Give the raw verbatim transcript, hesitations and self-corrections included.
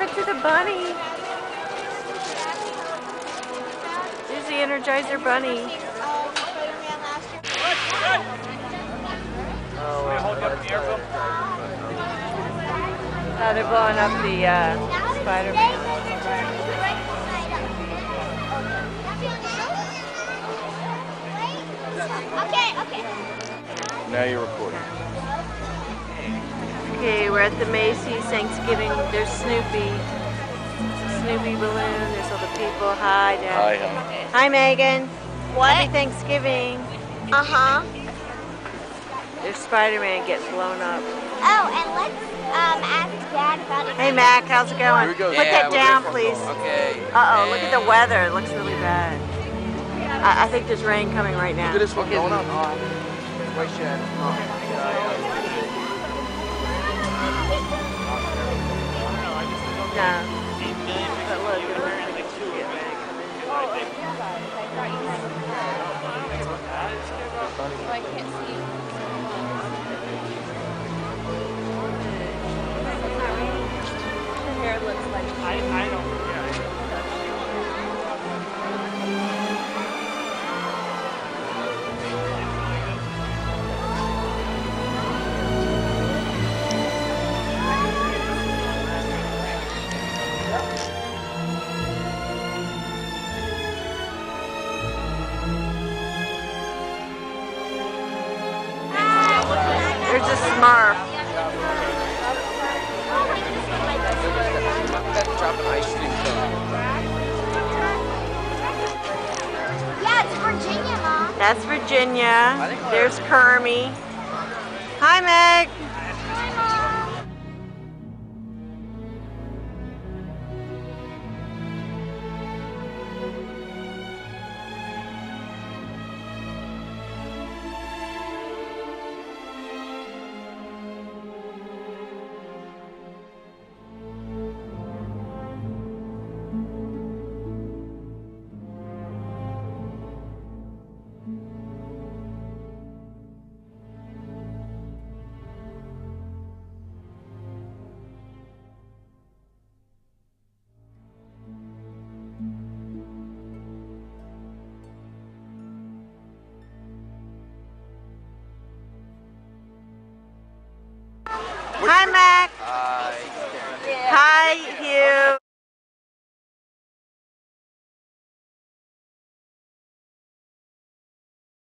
happened to the bunny? There's the Energizer bunny. Oh, uh, they're blowing up the uh, Spider-Man. Okay, okay. Now you're recording. Okay, we're at the Macy's Thanksgiving. There's Snoopy. Snoopy balloon. There's all the people. Hi, Dad. Hi, honey. Hi, Megan. What? Happy Thanksgiving. Uh-huh. There's Spider-Man getting blown up. Oh, and let's um, ask Dad about it. Hey, Mac, how's it going? Here we go. Put Yeah, that down, we're please. Okay. Uh-oh, look at the weather. It looks really bad. I, I think there's rain coming right now. Look at this one going up. Wait, Shad. No. But look, it looks like it's getting ready to come in. I can't see you. Her hair looks like I, I don't, yeah. There's a Smurf. Drop an ice cream cone. Yeah, it's Virginia, Mom. That's Virginia. There's Kermie. Hi, Meg. Hi, Mom. Hi, Mac.